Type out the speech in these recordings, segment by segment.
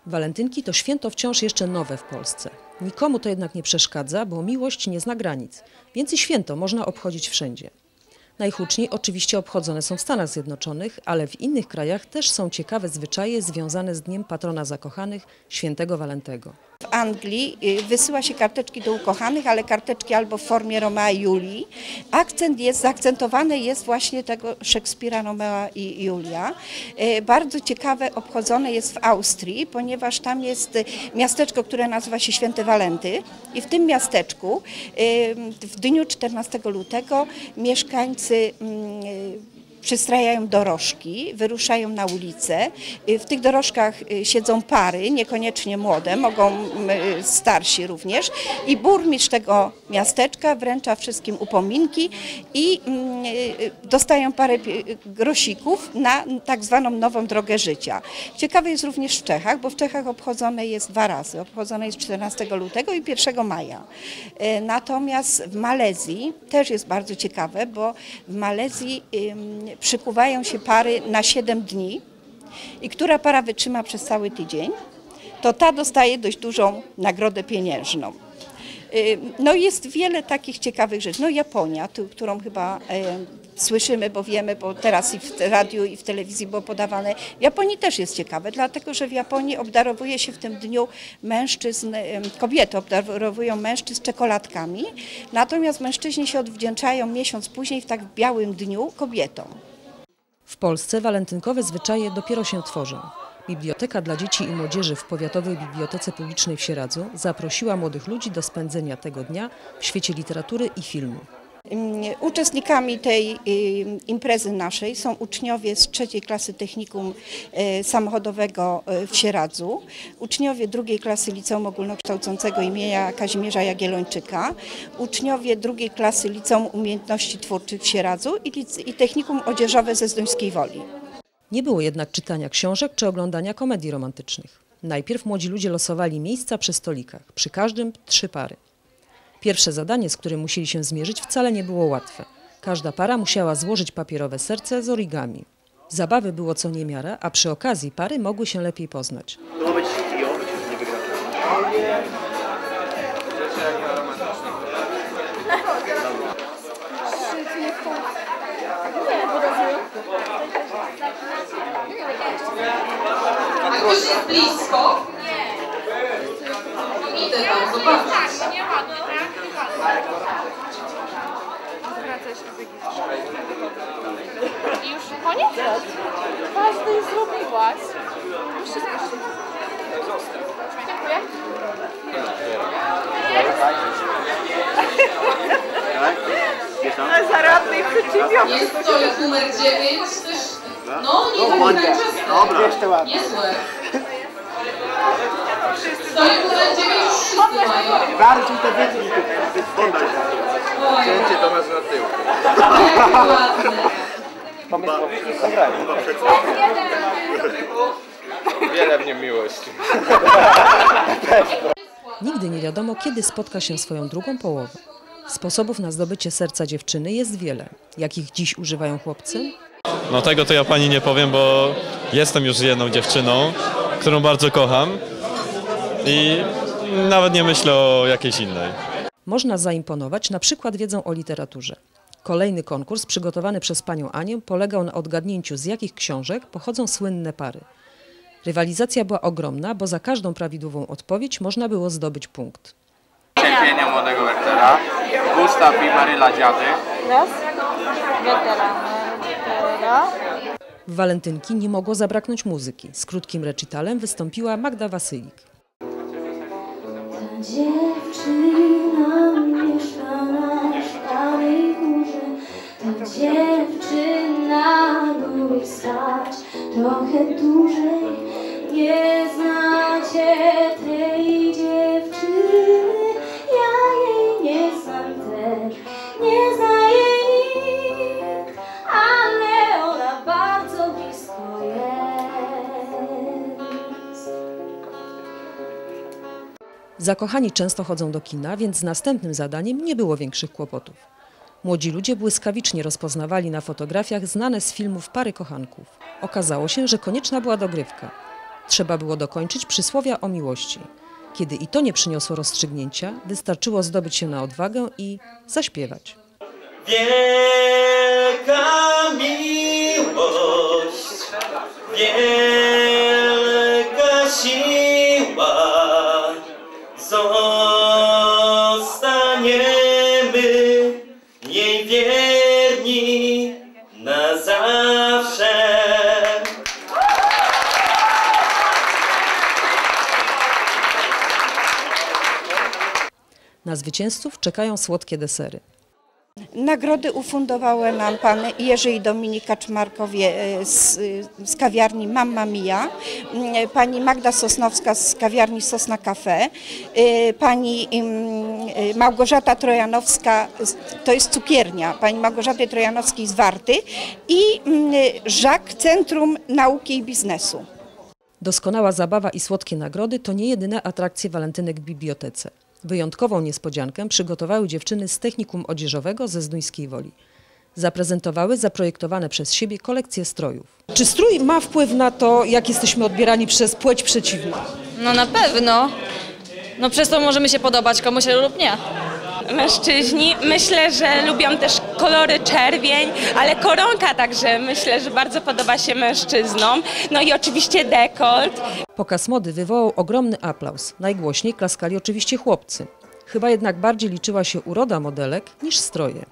Walentynki to święto wciąż jeszcze nowe w Polsce. Nikomu to jednak nie przeszkadza, bo miłość nie zna granic, więc i święto można obchodzić wszędzie. Najhuczniej oczywiście obchodzone są w Stanach Zjednoczonych, ale w innych krajach też są ciekawe zwyczaje związane z dniem patrona zakochanych, świętego Walentego. W Anglii wysyła się karteczki do ukochanych, ale karteczki albo w formie Romea i Julii. Zaakcentowany jest właśnie tego Szekspira Romea i Julia. Bardzo ciekawe obchodzone jest w Austrii, ponieważ tam jest miasteczko, które nazywa się Święte Walenty i w tym miasteczku w dniu 14 lutego mieszkańcy przystrajają dorożki, wyruszają na ulicę. W tych dorożkach siedzą pary, niekoniecznie młode, mogą starsi również. I burmistrz tego miasteczka wręcza wszystkim upominki i dostają parę grosików na tak zwaną nową drogę życia. Ciekawe jest również w Czechach, bo w Czechach obchodzone jest 2 razy. Obchodzone jest 14 lutego i 1 maja. Natomiast w Malezji też jest bardzo ciekawe, bo w Malezji przykuwają się pary na 7 dni i która para wytrzyma przez cały tydzień, to ta dostaje dość dużą nagrodę pieniężną. No jest wiele takich ciekawych rzeczy. No Japonia, którą chyba słyszymy, bo wiemy, bo teraz i w radiu i w telewizji było podawane. W Japonii też jest ciekawe, dlatego że w Japonii obdarowuje się w tym dniu mężczyzn, kobiety obdarowują mężczyzn czekoladkami, natomiast mężczyźni się odwdzięczają miesiąc później w tak białym dniu kobietom. W Polsce walentynkowe zwyczaje dopiero się tworzą. Biblioteka dla Dzieci i Młodzieży w Powiatowej Bibliotece Publicznej w Sieradzu zaprosiła młodych ludzi do spędzenia tego dnia w świecie literatury i filmu. Uczestnikami tej imprezy naszej są uczniowie z 3. klasy Technikum Samochodowego w Sieradzu, uczniowie 2. klasy Liceum Ogólnokształcącego imienia Kazimierza Jagiellończyka, uczniowie 2. klasy Liceum Umiejętności Twórczych w Sieradzu i Technikum Odzieżowe ze Zduńskiej Woli. Nie było jednak czytania książek czy oglądania komedii romantycznych. Najpierw młodzi ludzie losowali miejsca przy stolikach, przy każdym 3 pary. Pierwsze zadanie, z którym musieli się zmierzyć, wcale nie było łatwe. Każda para musiała złożyć papierowe serce z origami. Zabawy było co niemiara, a przy okazji pary mogły się lepiej poznać. A ktoś jest blisko? Nie. No idę tam zobaczyć. Tak, nieładnie, tak? Zwracaj się i już koniec? Każdy zrobiłaś. Już się skończyło. Dziękuję. Na zaradnej przedsiębiorstwie. Jest stolik numer 9 też. No, nie tak czas. Niezłe. Stolik numer 9 już wszyscy mają. Bardziej to cięcie to masz na tył. Jak ładne. Wiele w nim miłości. Nigdy nie wiadomo, kiedy spotka się swoją drugą połowę. Sposobów na zdobycie serca dziewczyny jest wiele. Jakich dziś używają chłopcy? No tego to ja pani nie powiem, bo jestem już z jedną dziewczyną, którą bardzo kocham i nawet nie myślę o jakiejś innej. Można zaimponować na przykład wiedzą o literaturze. Kolejny konkurs przygotowany przez panią Anię polegał na odgadnięciu, z jakich książek pochodzą słynne pary. Rywalizacja była ogromna, bo za każdą prawidłową odpowiedź można było zdobyć punkt. Cierpienie młodego Wertera, Gustaw i Maryla Dziady. W walentynki nie mogło zabraknąć muzyki. Z krótkim recitalem wystąpiła Magda Wasylik. Ta dziewczyna mieszka na starej górze, ta dziewczyna lubi stać trochę dłużej. Nie znacie tej dziewczyny, ja jej nie znam też, nie zna jej nikt, ale ona bardzo blisko jest. Zakochani często chodzą do kina, więc z następnym zadaniem nie było większych kłopotów. Młodzi ludzie błyskawicznie rozpoznawali na fotografiach znane z filmów pary kochanków. Okazało się, że konieczna była dogrywka. Trzeba było dokończyć przysłowia o miłości. Kiedy i to nie przyniosło rozstrzygnięcia, wystarczyło zdobyć się na odwagę i zaśpiewać. Wielka miłość, wielka siła, zostaniemy jej wierni na zawsze. Na zwycięzców czekają słodkie desery. Nagrody ufundowały nam pan Jerzy i Dominik Kaczmarkowie z kawiarni Mamma Mia, pani Magda Sosnowska z kawiarni Sosna Cafe, pani Małgorzata Trojanowska, to jest cukiernia, pani Małgorzaty Trojanowskiej z Warty i Żak Centrum Nauki i Biznesu. Doskonała zabawa i słodkie nagrody to nie jedyne atrakcje walentynek w bibliotece. Wyjątkową niespodziankę przygotowały dziewczyny z Technikum Odzieżowego ze Zduńskiej Woli. Zaprezentowały zaprojektowane przez siebie kolekcje strojów. Czy strój ma wpływ na to, jak jesteśmy odbierani przez płeć przeciwną? No na pewno. No przez to możemy się podobać komuś lub nie. Mężczyźni myślę, że lubią też kolory czerwień, ale koronka także myślę, że bardzo podoba się mężczyznom. No i oczywiście dekolt. Pokaz mody wywołał ogromny aplauz. Najgłośniej klaskali oczywiście chłopcy. Chyba jednak bardziej liczyła się uroda modelek niż stroje.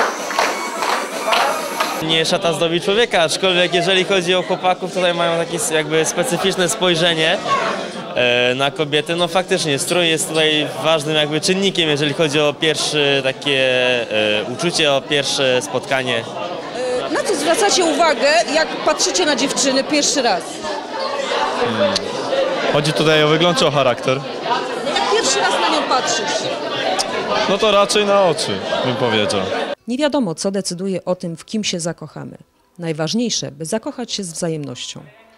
Nie szata zdobi człowieka, aczkolwiek jeżeli chodzi o chłopaków, tutaj mają takie jakby specyficzne spojrzenie na kobiety. No faktycznie strój jest tutaj ważnym jakby czynnikiem, jeżeli chodzi o pierwsze takie uczucie, o pierwsze spotkanie. Na co zwracacie uwagę, jak patrzycie na dziewczyny pierwszy raz? Chodzi tutaj o wygląd czy o charakter? Jak pierwszy raz na nią patrzysz? No to raczej na oczy, bym powiedział. Nie wiadomo, co decyduje o tym, w kim się zakochamy. Najważniejsze, by zakochać się z wzajemnością.